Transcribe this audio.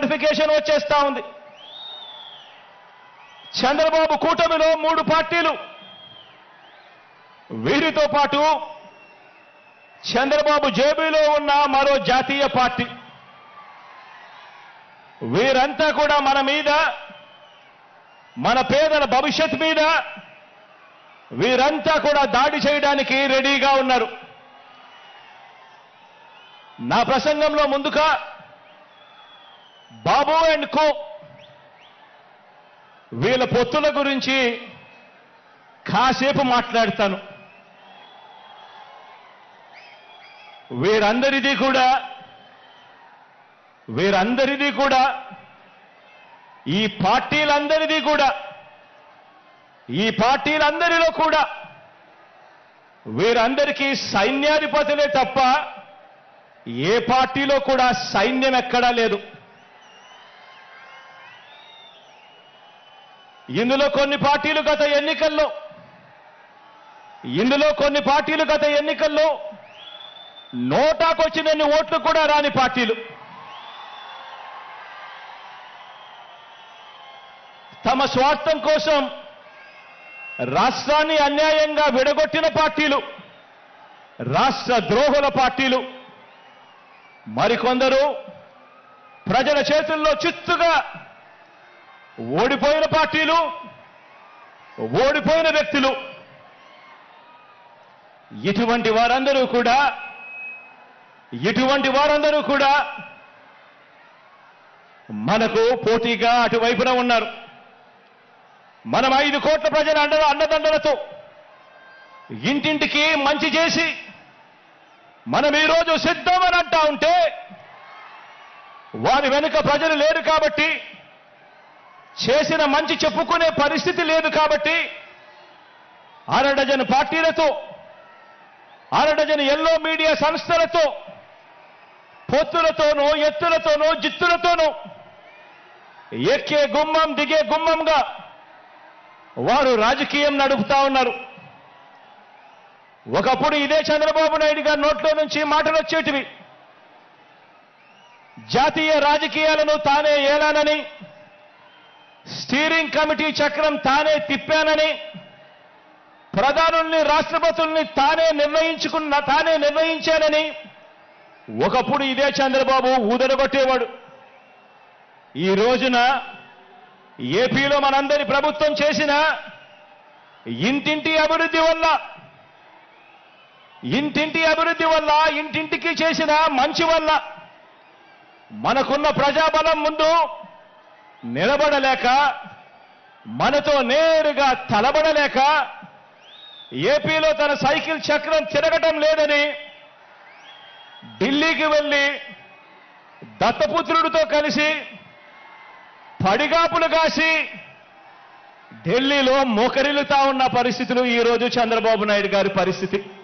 Notification వచ్చేస్తా ఉంది. చంద్రబాబు కూటమిలో 3 పార్టీలు, వీరితో పాటు చంద్రబాబు జేబులో ఉన్న మరో జాతీయ పార్టీ, వీరంతా కూడా మన మీద, మన పేదల భవిష్యత్ మీద వీరంతా కూడా దాడి చేయడానికి రెడీగా ఉన్నారు. నా ప్రసంగంలో ముందుగా బాబు అండ్ కో వీళ్ళ పొత్తుల గురించి కాసేపు మాట్లాడతాను. వీరందరిది కూడా ఈ పార్టీలందరిలో కూడా వీరందరికీ సైన్యాధిపతులే తప్ప ఏ పార్టీలో కూడా సైన్యం ఎక్కడా లేదు. ఇందులో కొన్ని పార్టీలు గత ఎన్నికల్లో నోటాకొచ్చినన్ని ఓట్లు కూడా రాని పార్టీలు, తమ స్వార్థం కోసం రాష్ట్రాన్ని అన్యాయంగా విడగొట్టిన పార్టీలు, రాష్ట్ర ద్రోహుల పార్టీలు, మరికొందరు ప్రజల చేతుల్లో చిత్తుగా ఓడిపోయిన పార్టీలు, ఓడిపోయిన వ్యక్తులు. ఇటువంటి వారందరూ కూడా మనకు పోటీగా అటువైపున ఉన్నారు. మనం 5 కోట్ల ప్రజల అండదండలతో ఇంటింటికి మంచి చేసి మనం ఈరోజు సిద్ధమని అంటా ఉంటే, వారి వెనుక ప్రజలు లేరు కాబట్టి, చేసిన మంచి చెప్పుకునే పరిస్థితి లేదు కాబట్టి, అరడజను పార్టీలతో, అరడజను ఎల్లో మీడియా సంస్థలతో, పొత్తులతోనూ, ఎత్తులతోనూ, జిత్తులతోనూ ఎక్కే గుమ్మం దిగే గుమ్మంగా వారు రాజకీయం నడుపుతా ఉన్నారు. ఒకప్పుడు ఇదే చంద్రబాబు నాయుడు గారి నోట్లో నుంచి మాటలు వచ్చేటివి, జాతీయ రాజకీయాలను తానే ఏలానని, స్టీరింగ్ కమిటీ చక్రం తానే తిప్పానని, ప్రధానుల్ని, రాష్ట్రపతుల్ని తానే నిర్ణయించానని ఒకప్పుడు ఇదే చంద్రబాబు ఊదరగొట్టేవాడు. ఈ రోజున ఏపీలో మనందరి ప్రభుత్వం చేసిన ఇంటింటి అభివృద్ధి వల్ల, ఇంటింటికి చేసిన మంచి వల్ల మనకున్న ప్రజాబలం ముందు నిలబడలేక, మనతో నేరుగా తలబడలేక, ఏపీలో తన సైకిల్ చక్రం తిరగటం లేదని ఢిల్లీకి వెళ్లి దత్తపుత్రుడితో కలిసి పడిగాపులు కాసి ఢిల్లీలో మోకరిల్లుతా ఉన్న పరిస్థితులు ఈరోజు చంద్రబాబు నాయుడు గారి పరిస్థితి.